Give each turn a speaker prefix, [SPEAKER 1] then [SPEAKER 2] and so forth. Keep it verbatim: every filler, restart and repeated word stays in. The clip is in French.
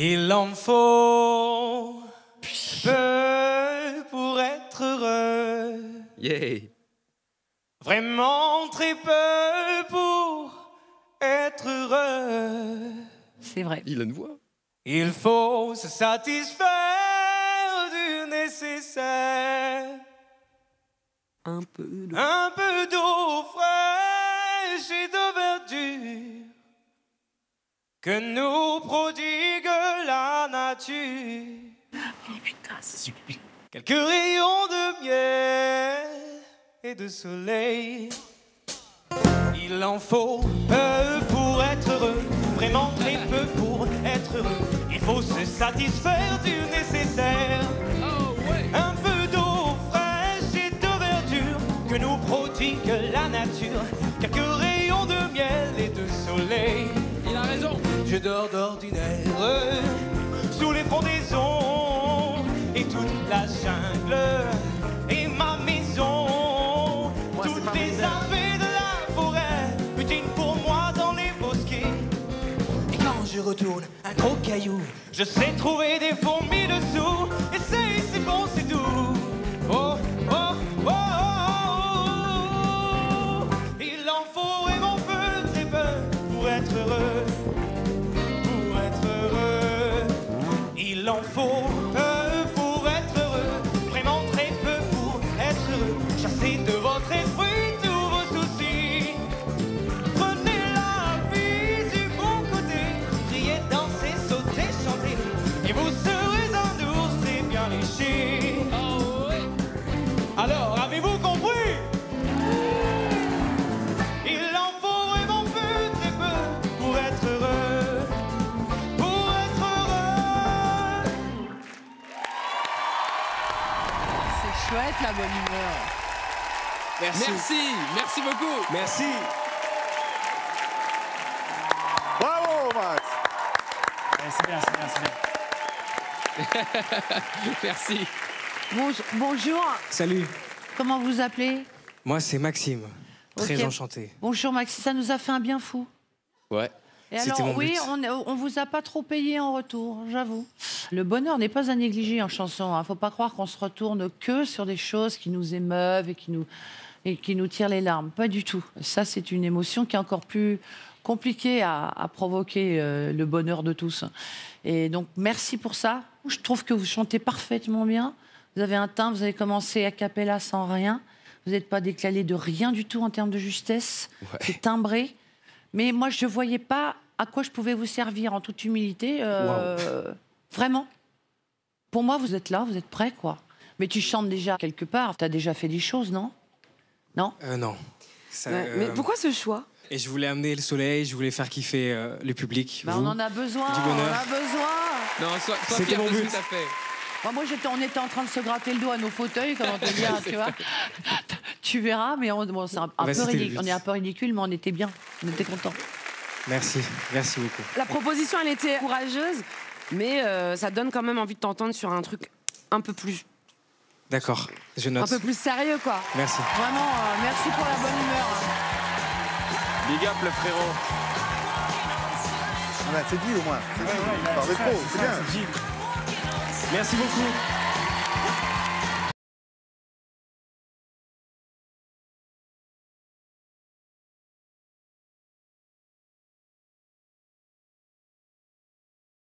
[SPEAKER 1] Il en faut peu pour être heureux.
[SPEAKER 2] Yeah.
[SPEAKER 1] Vraiment très peu pour être heureux.
[SPEAKER 3] C'est vrai.
[SPEAKER 2] Il a une voix.
[SPEAKER 1] Il faut se satisfaire du nécessaire.
[SPEAKER 4] Un peu de...
[SPEAKER 1] Un peu d'eau fraîche et de verdure que nous prodigue la nature.
[SPEAKER 4] Oh putain, c'est super.
[SPEAKER 1] Quelques rayons de miel et de soleil. Il en faut peu pour être heureux, vraiment très peu pour être heureux. Il faut se satisfaire du nécessaire.
[SPEAKER 2] Oh ouais.
[SPEAKER 1] Un peu d'eau fraîche et de verdure que nous prodigue la nature. Quelques rayons de miel et de soleil.
[SPEAKER 2] Il a raison.
[SPEAKER 1] Je dors d'ordinaire sous les frondaisons et toute la jungle et ma maison.
[SPEAKER 4] Moi, c'est
[SPEAKER 1] Toutes
[SPEAKER 4] pas
[SPEAKER 1] les
[SPEAKER 4] mon
[SPEAKER 1] abeilles de la forêt butinent pour moi dans les bosquets. Et quand je retourne un gros caillou, je sais trouver des fourmis dessous. Et c'est, c'est bon, c'est doux. Oh, oh, oh, oh, oh. Il en faut vraiment peu, très peu pour être heureux. Pour être heureux. Il en faut peu pour être heureux. Vraiment très peu pour être heureux. Chassez de votre esprit tous vos soucis. Prenez la vie du bon côté. Riez, dansez, sautez, chantez. Et vous serez un ours très bien léché.
[SPEAKER 2] Oh ouais.
[SPEAKER 1] Alors, avez-vous compris? Il en faut vraiment peu, très peu pour être heureux. Pour être heureux.
[SPEAKER 3] C'est chouette la bonne humeur.
[SPEAKER 2] Merci. Merci, merci beaucoup.
[SPEAKER 5] Merci. Bravo, Max.
[SPEAKER 6] C'est bien, c'est bien, c'est bien.
[SPEAKER 2] Merci.
[SPEAKER 3] Bonjour. Bonjour.
[SPEAKER 1] Salut,
[SPEAKER 3] Comment vous appelez?
[SPEAKER 1] moi c'est Maxime. Très
[SPEAKER 3] Ok.
[SPEAKER 1] enchanté.
[SPEAKER 3] Bonjour Maxime, ça nous a fait un bien fou.
[SPEAKER 2] Ouais.
[SPEAKER 3] Et
[SPEAKER 1] C'était
[SPEAKER 3] alors,
[SPEAKER 1] mon
[SPEAKER 3] oui,
[SPEAKER 1] but.
[SPEAKER 3] on, on vous a pas trop payé en retour, j'avoue. Le bonheur n'est pas à négliger en chanson. Hein. Faut pas croire qu'on se retourne que sur des choses qui nous émeuvent et qui nous, et qui nous tirent les larmes. Pas du tout. Ça, c'est une émotion qui est encore plus compliquée à, à provoquer euh, le bonheur de tous. Et donc, merci pour ça. Je trouve que vous chantez parfaitement bien. Vous avez un timbre, vous avez commencé a cappella sans rien. Vous n'êtes pas décalé de rien du tout en termes de justesse.
[SPEAKER 2] Ouais.
[SPEAKER 3] C'est timbré. Mais moi, je ne voyais pas à quoi je pouvais vous servir en toute humilité. Euh, vraiment. Pour moi, vous êtes là, vous êtes prêts, quoi. Mais tu chantes déjà quelque part. Tu as déjà fait des choses, non? Non?
[SPEAKER 1] Euh, non. Ça,
[SPEAKER 4] Ouais,
[SPEAKER 1] euh,
[SPEAKER 4] Mais pourquoi ce choix?
[SPEAKER 1] Et je voulais amener le soleil, je voulais faire kiffer euh, le public.
[SPEAKER 3] Bah,
[SPEAKER 1] vous.
[SPEAKER 3] on en a besoin,
[SPEAKER 1] Du
[SPEAKER 3] on
[SPEAKER 1] bonheur.
[SPEAKER 3] a besoin.
[SPEAKER 2] Non, sois, sois
[SPEAKER 1] C'était
[SPEAKER 2] fier
[SPEAKER 1] mon
[SPEAKER 2] de ce
[SPEAKER 1] but.
[SPEAKER 2] que t'as fait.
[SPEAKER 3] Bah, moi, j'étais, on était en train de se gratter le dos à nos fauteuils, comment te dire, tu vois. Tu verras, mais on, bon, c'est un, un
[SPEAKER 1] Bah,
[SPEAKER 3] peu
[SPEAKER 1] c'était le
[SPEAKER 3] ridicule.
[SPEAKER 1] but.
[SPEAKER 3] On est un peu ridicule, mais on était bien. On était contents.
[SPEAKER 1] Merci, merci beaucoup.
[SPEAKER 4] La proposition, elle était courageuse, mais euh, ça donne quand même envie de t'entendre sur un truc un peu plus,
[SPEAKER 1] D'accord, je
[SPEAKER 4] un
[SPEAKER 1] note.
[SPEAKER 4] peu plus sérieux, quoi.
[SPEAKER 1] Merci.
[SPEAKER 3] Vraiment, euh, merci pour la bonne humeur.
[SPEAKER 5] Big up, le frérot.
[SPEAKER 7] Ah bah, c'est dit au moins. C'est dit.
[SPEAKER 6] Ouais, ouais, il a-
[SPEAKER 7] Par
[SPEAKER 6] c'est ça,
[SPEAKER 7] rétro,
[SPEAKER 6] c'est
[SPEAKER 7] c'est
[SPEAKER 6] ça,
[SPEAKER 7] bien.
[SPEAKER 6] c'est Gilles. Merci beaucoup.